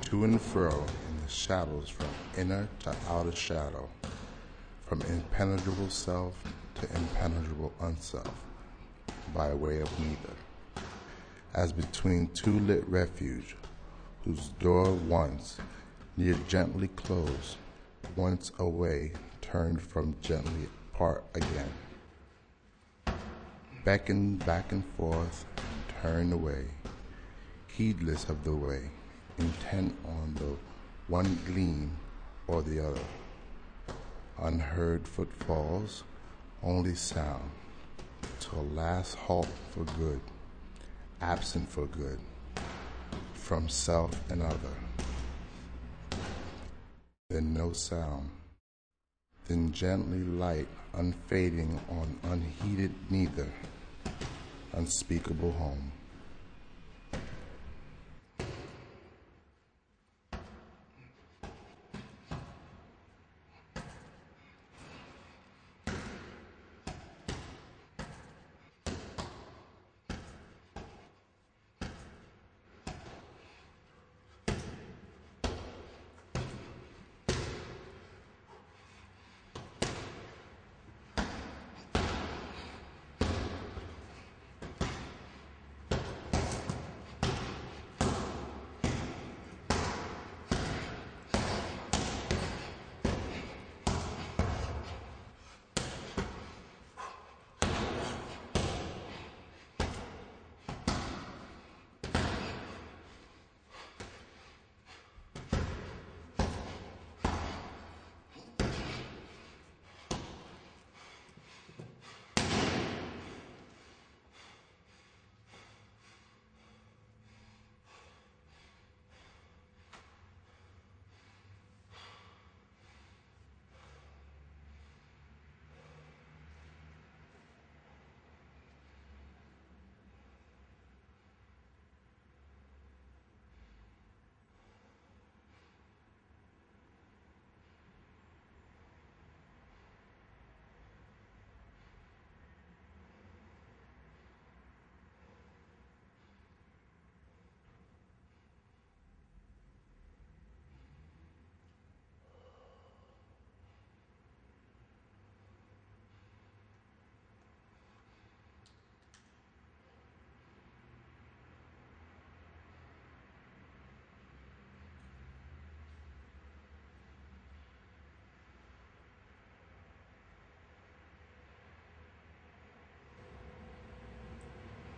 to and fro in the shadows, from inner to outer shadow, from impenetrable self to impenetrable unself, by way of neither, as between two lit refuge, whose door once near gently closed, once away turned from gently apart again, beckoned back and forth, turned away, heedless of the way, intent on the one gleam or the other. Unheard footfalls, only sound, till last halt for good, absent for good, from self and other. Then no sound, then gently light unfading on unheeded neither, unspeakable home.